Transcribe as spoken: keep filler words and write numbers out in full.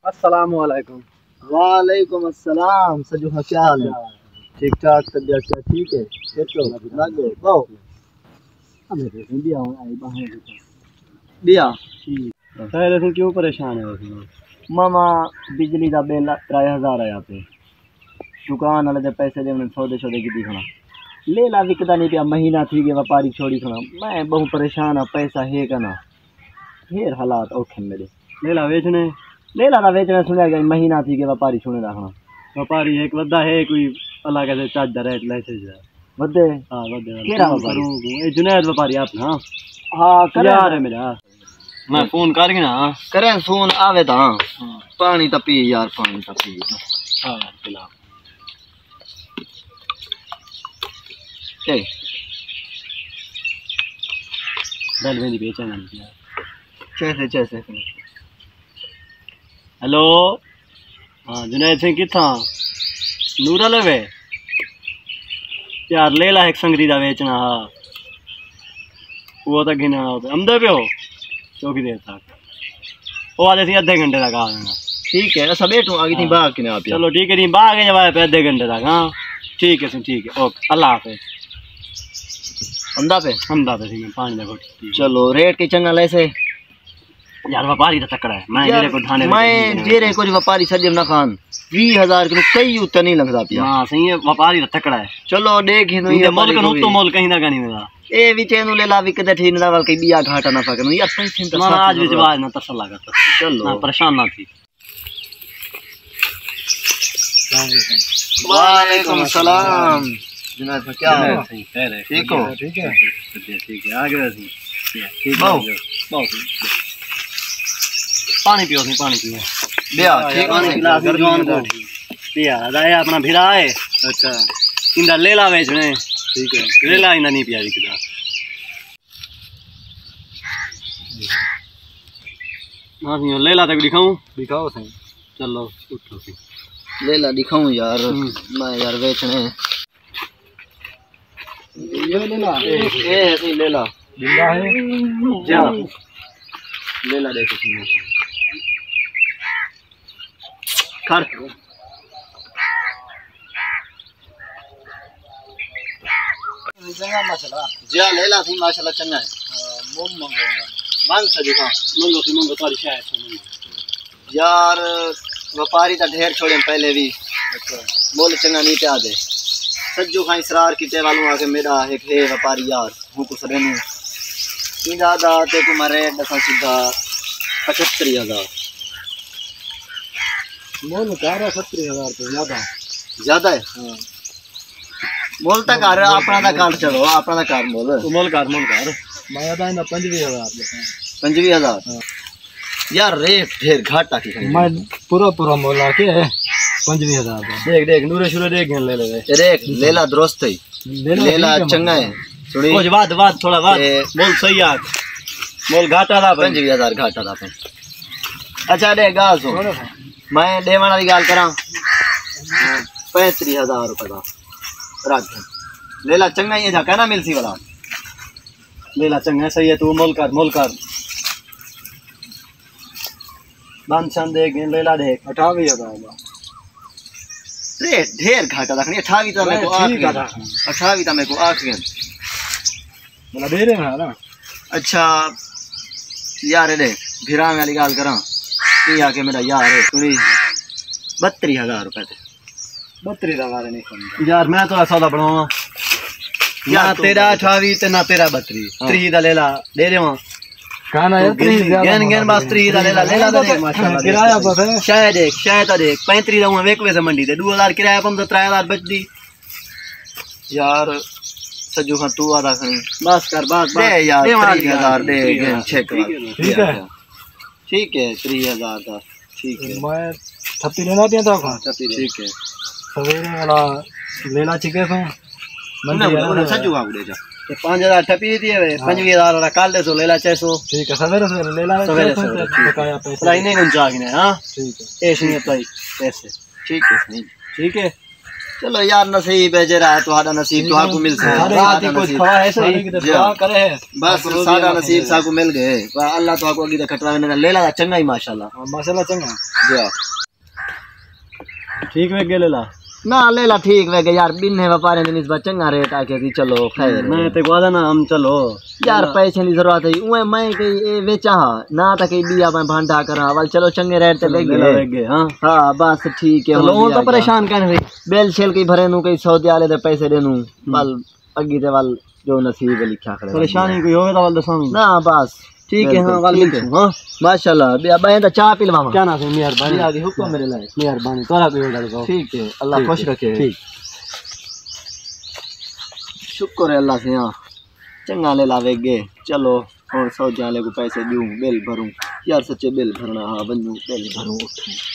अस्सलाम वालेकुम। वालेकुम अस्सलाम। सजू हाँ, क्या हाल है? ठीक ठाक, तबीयत क्या ठीक है? तो लागो बाओ हमें तो दिया हूं आई बाहर दिया पहले से क्यों परेशान है उसमें? मामा बिजली का बिल त्रै हजार आया पे दुकान वाले दे पैसे दे सौदे सौदे की दिखना ले ला विकदा नहीं पिया महीना थी गया व्यापारी छोड़ी खड़ा मैं बहुत परेशान हाँ पैसा है कना फिर हालात औखे मेरे ले ला बेचने ले ला वेचना सुने गया महीना थी गया व्यापारी छोड़े रखना व्यापारी एक वद्दा है कोई अलग ऐसे चार्जर रेट लाइसेंस है वद्दे हां वद्दे केरा व्यापारी ए जुनैद व्यापारी अपना हां कर यार है मेरा मैं फोन कर ना करें फोन आवे ता पानी ता पी यार पानी ता पी हां पिला ए बेल वेंदी बेचना कैसे कैसे हेलो हाँ जुनैद सिंह किथा नूरा लवे यार ले ला एक संगरी दा बेचना हाँ वो तो गिना अमदे पे हो चौकी देर तक वो आते थे अद्धे घंटे तक आ जाना ठीक है ऐसा बैठो आगे थी बाग किने आप चलो ठीक है नहीं बाग है जब पे आधे घंटे तक हाँ ठीक है सिंह ठीक है ओके अल्लाह हाफिज अमदा पे अमदा पे सिंह पानी देखो चलो रेट के चंगा ले यार व्यापारी तो तकड़ा है मैं जेरे को ढाने मैं जेरे को व्यापारी सजम ना खान बीस हजार के कई उतना नहीं लगता पिया हां सही है व्यापारी तो तकड़ा है चलो देख ही ये मोल का तो मोल कहीं ना कहीं मेरा ए विचे नु ले ला विक दे ठीक ना वाल के बिया घाटा ना सकनो यार पैसे तो ना आज भी जवाब ना तसल लगा चलो ना परेशान ना थी वालेकुम सलाम जुनैद में क्या है ठीक हो ठीक है ठीक है आगे वैसे ठीक है बहुत पानी पियो सी पानी पियो बिया ठीक है गिलास जवान को पिया दाया अपना भिड़ा है अच्छा इंदा ले ला बेचने ठीक है ले ला इंदा नहीं पिया विकदा हां सिंह ले ला तक दिखाऊं दिखाओ सही चलो उठो सी ले ला दिखाऊं यार मैं यार बेचने ये ले ला ए ए ले ला जिंदा है जा ले ला देखो सिंह कर जा ले ला सी माशाल्लाह चंगा है मोम मंगोगा मांग से दिखा मंगो सी मंगो तारी शायद से मंगो यार व्यापारी तो ढेर छोड़े पहले भी अच्छा बोल चंगा नहीं प्या दे सज्जू खाई सरार की वालों आके मेरा एक है व्यापारी यार हूँ कुछ रेनू इंदा दा ते को मारे दसा सीधा पचहत्तर हजार मोल चार सत्तर हजार रुपये ज्यादा ज्यादा है हाँ मोल तक कर अपना दा कार चलो अपना दा कार मोल तू मोल कर मोल कर मैं आता है ना पंजवी हजार पंजवी हजार यार रेट ढेर घाटा की मैं पूरा पूरा मोल आके है पंजवी हजार देख देख नूरे शुरू देख ले ले रेट ले ला दोस्त है ले ला चंगा है सुनी कुछ बात बात थोड़ा बात मोल सही आ मोल घाटा था पंजवी हजार घाटा था अच्छा दे गाल सुन मैं देवन वाली गाल करा पैंतीस हजार रुपये का रख ले ला चंगा ही है कहना मिलसी वाला ले ला चंगा सही है तू मोल कर मोल कर बांधन देख ले ला देख अठावी हजार रे ढेर घाटा रखनी अठावी तो मेरे को आठ अठावी तो मेरे को आठ गन मतलब दे रहे हैं ना अच्छा यार देख भिरांग वाली गाल करा ये आके मेरा यार है सुनी बत्तीस हजार रुपये थे बत्तीस हजार नहीं यार मैं तो सौदा बनाऊंगा ना तेरा अठावी ते ना तेरा बत्तीस त्री दा ले ला दे दे वहां खाना है त्री गन गन बस त्री दा ले ला ले ला दे माशाल्लाह किराया बस है शायद देख शायद देख पैंतीस दा वेक वे से मंडी ते दो हजार किराया पम तो तीन हजार बच दी यार सजू खां तू आदा खनी बस कर बस दे यार तीस हजार दे गन चेक ठीक है ठीक है तीस हजार का ठीक है मैं छत्ती लेना दिया था खा ठीक है सवेरे वाला लेला चिके तो मैंने सजू का दे जा पाँच हजार ठपी दिए वे पंजवी हजार वाला काल दे सो लेला छह सौ ठीक है सवेरे सवेरे लेला सवेरे सवेरे बकाया पैसा लाइन नहीं गुंजा गिने हां ठीक है ऐसे नहीं तो पैसे ठीक है ठीक है चलो यार नसीब है जरा तुम्हारा नसीब तुहाको मिल से रात ही कुछ खवा ऐसे ही कि दुआ करे है बस सादा नसीब साको मिल गए वाह अल्लाह तुहाको अगी खटवा ने ले ला चंगा ही माशाल्लाह माशाल्लाह चंगा जी ठीक वे गेले ला ना ले ला ठीक वे गए यार बिन है व्यापारी ने निस्बत चंगा रेट आके कि चलो खैर मैं ते वादा ना हम चलो यार पैसे की जरूरत है उए मैं कई ए बेचा ना त कई बिया मैं भांडा करा वाल चलो चंगे रेट ते ले गए हां हां बस ठीक है चलो वो तो परेशान कहने भाई बेल छेल की भरे नु कई सौदे वाले दे पैसे देनु वाल अगी ते वाल जो नसीब है लिखा करे परेशानी कोई होवे तो वाल दसामी ना बस ठीक है हां वाल मिलते हां माशाल्लाह बिया मैं तो चाय पिलवा क्या ना से मेहरबानी आगे हुक्म मेरे लाए मेहरबानी तोरा कोई ऑर्डर करो ठीक है अल्लाह खुश रखे ठीक शुक्र है अल्लाह से हां चंगा ले लावे गे चलो और सौ जाले को पैसे दूं बिल भरूं यार सच्चे बिल भरना हां बनूं बिल भरूं